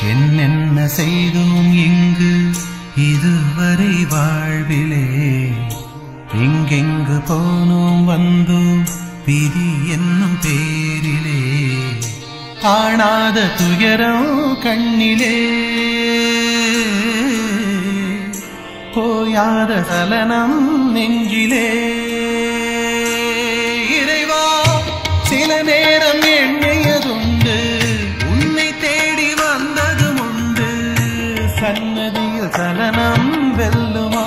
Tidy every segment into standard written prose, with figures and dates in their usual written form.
என்னென்ன செய்தோம் இங்கு இதுவரை வாழ்விலே, எங்கெங்கு போனோம் வந்தோம் விதி என்னும் பேரிலே, காணாத துயரம் கண்ணிலே, போயாத சலனம் நெஞ்சிலே. இறைவா சில நேரம் எண்ணியதுண்டு, உன்னை தேடி வந்ததும் உண்டு, சன்னதியில் சலனம் வெல்லுமா.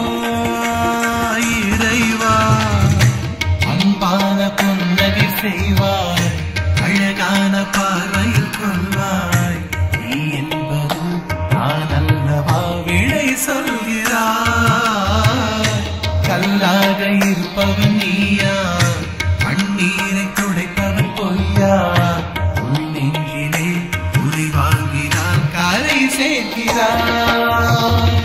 இறைவா அன்பான புன்னகை செய்வாய், அழகான பார்வையில் கொள்வாய், நீ என்பது நான் அல்லவா விடை சொல்கிறாய். கல்லாக இருப்பவன் நீயா, கண்ணீரை துடைப்பவன் பொய்யா, உன் நெஞ்சிலே உரை வாங்கினால் கரை சேர்க்கிறாய்.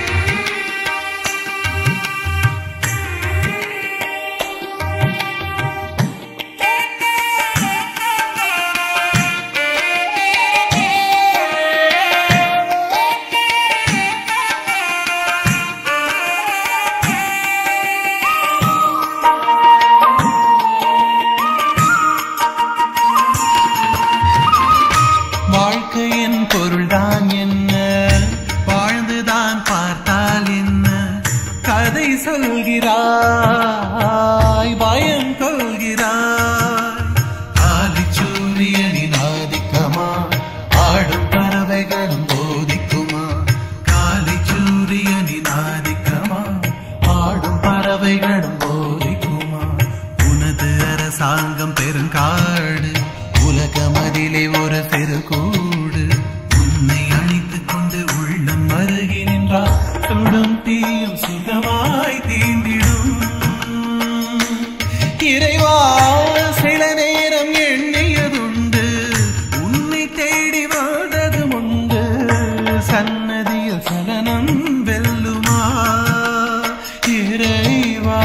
வாழ்க்கையின் பொருள்தான் என்ன, வாழ்ந்துதான் பார்த்தால் என்ன, கதை சொல்கிறாய் பயம் கொள்கிறாய். ஆதி சூரியனின் ஆதிக்கமா, ஆடும் பறவைகளும் போதிக்குமா. காலை சூரியனின் ஆதிக்கமா, ஆடும் பறவைகளும் போதிக்குமா. உனது அரசாங்கம் பெருங்காடு, உலகமதிலே ஒரு சிறு கூடு, உன்னை அணைத்துக் கொண்டு உள்ளம் அருகி நின்றால் சுடும் தீயும் சுகமாய் தீண்டிடும். இறைவா சில நேரம் எண்ணியதுண்டு, உன்னை தேடி வாழ்ந்ததும் உண்டு, சன்னதியில் சலனம் வெல்லுமா. இறைவா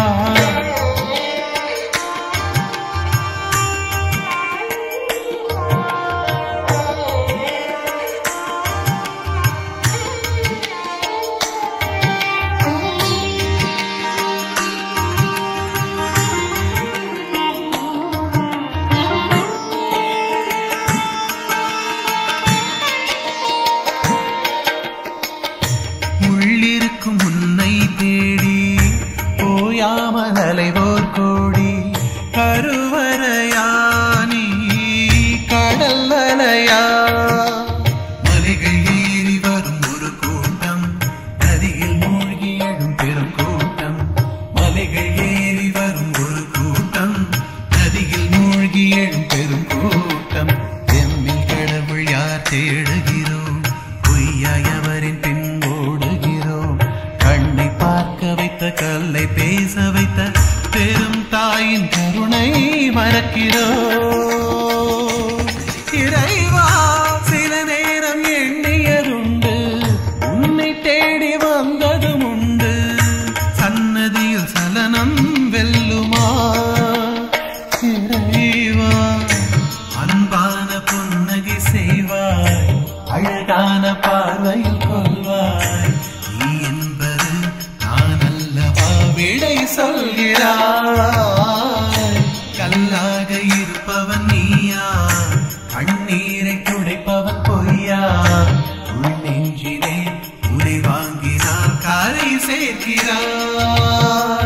உள்ளிருக்கும் உன்னை தேடி போயாமல் அலைவோர் கோடி, கருவறையா நீ கடல் அலையா. மலைகள் ஏறி வரும் ஒரு கூட்டம், நதியில் மூழ்கி எழும் பெரும் கூட்டம். மலைகள் ஏறி வரும் ஒரு கூட்டம், நதியில் மூழ்கி எழும் பெரும் கூட்டம். எம்மில் கடவுள் யார் தேடுகிறோம், பொய்யாயவரின் பின் ஓடுகிறோம். கண்ணை பார்க்க வைத்த கல்லை பேச வைத்த பெரும் தாயின் கருணை மறக்கிறோம். இறைவா சில நேரம் எண்ணியதுண்டு, உன்னை தேடி வந்ததும் உண்டு, சன்னதியில் சலனம் வெல்லுமா. இறைவா அன்பான புன்னகை செய்வாய், அழகான பார்வையில் கொள்வாய், நீ என்பது நான் அல்லவா விடை சொல்கிறாய். கல்லாக இருப்பவன் நீயா, கண்ணீரை துடைப்பவன் பொய்யா, உன் நெஞ்சிலே உரை வாங்கினால் கரை சேர்க்கிறாய்.